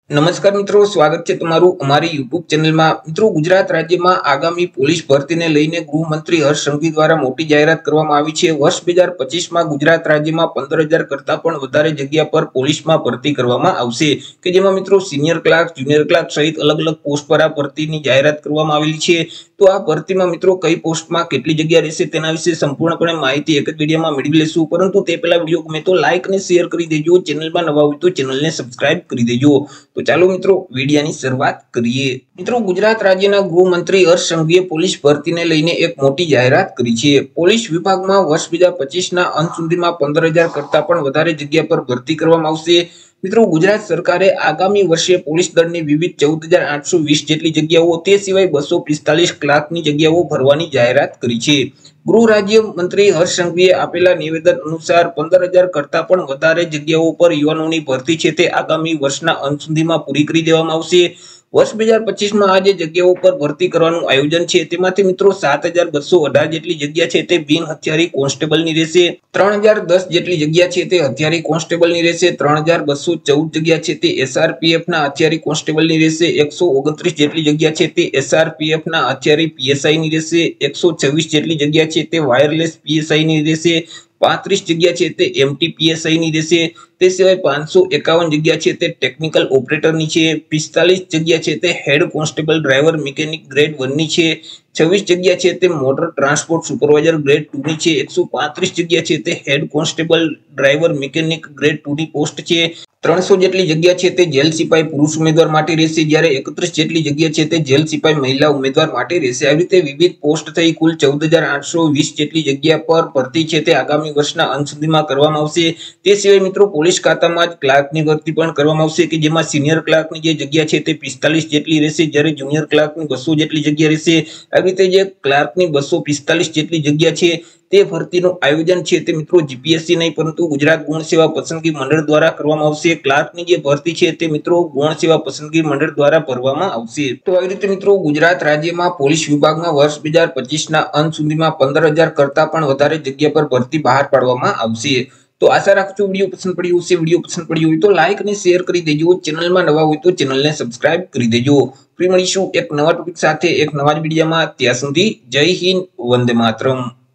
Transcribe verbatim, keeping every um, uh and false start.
नमस्कार मित्रों, स्वागत है तमारू अमारी यूट्यूब चैनल में। मित्रों, गुजरात राज्य में आगामी पोलीस भर्ती ने लईने गृहमंत्री हर्ष संघवी द्वारा मोटी जाहेरात करवामां आवी छे। वर्ष दो हज़ार पच्चीस में गुजरात राज्य में पंदर हजार करता पण वधारे जग्या पर पोलीस में भर्ती करवामां आवशे के जेमां मित्रों सीनियर क्लार्क, जूनियर क्लार्क सहित अलग अलग पोस्ट पर आ भर्तीनी जाहेरात करवामां आवेली छे। तो आ भर्ती में मित्रों कई पोस्ट में केटली जग्या रहेशे तेना विषे संपूर्णपणे माहिती एक ज विडियो में मेळवी लेशुं। परंतु ते पहेला विडियो गमे तो लाइक ने शेर करी देजो, चेनल में नवा होय तो चेनल ने सब्सक्राइब करी देजो। तो चालो मित्रों वीडियोनी शरूआत करीए। मित्रों, गुजरात राज्यना गृहमंत्री हर्ष संघवीए पोलीस भर्तीने लईने एक मोटी जाहेरात करी छे। पोलीस विभागमां वर्ष दो हज़ार पच्चीस ना अंत सुधीमां पंदर हजार करता पण वधारे जग्या पर भर्ती करवामां आवशे। मित्रों, गुजरात सरकारे आगामी वर्षे पोलीस दळनी विविध चौदह हजार आठ सौ वीस जेटली जग्याओ ते सिवाय बसो पिस्तालीस क्लार्कनी जग्याओ भरवानी जाहेरात करी छे। गृह राज्य मंत्री हर्ष संघवीए आपेला निवेदन अनुसार पंदर हजार करता पण वधारे जग्याओ पर युवानोनी भर्ती छे ते आगामी वर्षना अंत सुधीमां पूरी करी देवामां आवशे। वर्ष दो हज़ार पच्चीस में आज जग्याओ पर भर्ती करवानुं आयोजन छे तेमांथी मित्रों सात हजार बसो अठार जेटली जग्या छे ते बिन हथियारी कोन्स्टेबलनी रहेशे। त्रण हजार दस जेटली जग्या छे ते हथियारी कोन्स्टेबलनी रहेशे। त्रण हजार बसो चौदह जग्या छे ते एसआरपीएफ ना हथियारी कोन्स्टेबलनी रहेशे। एक सौ ओगणत्रीस जेटली जग्या छे ते एसआरपीएफ ना हथियारी पीएसआई नी रहेशे। एक सौ छब्बीस जेटली जग्या छे ते वायरलेस पीएसआई नी रहेशे। पैंतीस जग्या छे ते एमटीपीएसआई नी रहेशे। ते सिवाय पांच सौ एकावन जग्या छे ते टेक्निकल ऑपरेटर नी छे। पिस्तालीस जग्या छे ते head constable driver mechanic grade one नी छे। छब्बीस जग्या छे ते motor transport supervisor grade two नी छे। एक सौ पैंतीस जग्या छे ते head constable driver mechanic grade two नी पोस्ट छे। तीन सौ जेटली जग्या छे ते जेल सिपाही पुरुष उम्मीदवार माटे रहेशे, ज्यारे एकत्रीस जेटली जग्या छे ते जेल सिपाही महिला उम्मीदवार माटे रहेशे। આવી રીતે વિવિધ પોસ્ટ થઈ કુલ चौदह हजार आठ सौ वीस જેટલી જગ્યા પર ભરતી છે તે આગામી વર્ષના અંત સુધીમાં કરવામાં આવશે। તે સિવાય મિત્રો પોલીસ ખાતામાં જ ક્લાર્કની ભરતી પણ કરવામાં આવશે કે જેમાં સિનિયર ક્લાર્કની જે જગ્યા છે તે પિસ્તાલીસ જેટલી રહેશે, જ્યારે જુનિયર ક્લાર્કની બસો જેટલી જગ્યા રહેશે। આવી રીતે જે ક્લાર્કની બસો પિસ્તાલીસ જેટલી જગ્યા છે તે ભરતીનું આયોજન છે તે મિત્રો જીપીએસસી નહીં પરંતુ ગુજરાત ગૌણ સેવા પસંદગી મંડળ દ્વારા કરવામાં આવશે। ક્લાર્કની જે ભરતી છે તે મિત્રો ગૌણ સેવા પસંદગી મંડળ દ્વારા ભરવામાં આવશે। તો આવી રીતે મિત્રો ગુજરાત રાજ્યમાં પોલીસ વિભાગમાં વર્ષ दो हज़ार पच्चीस ના અંત સુધીમાં पंद्रह हजार કરતા પણ વધારે જગ્યા પર ભરતી બહાર પાડવામાં આવશે। तो आशा राखું છું વિડિયો પસંદ પડ્યો હશે। વિડિયો પસંદ પડ્યો હોય તો લાઈક અને શેર કરી દેજો, ચેનલમાં નવા હોય તો ચેનલને સબસ્ક્રાઇબ કરી દેજો। ફરી મળીશું એક નવા ટોપિક સાથે એક નવા જ વિડિયોમાં। ત્યાં સુધી જય હિન્દ, વંદે માતરમ।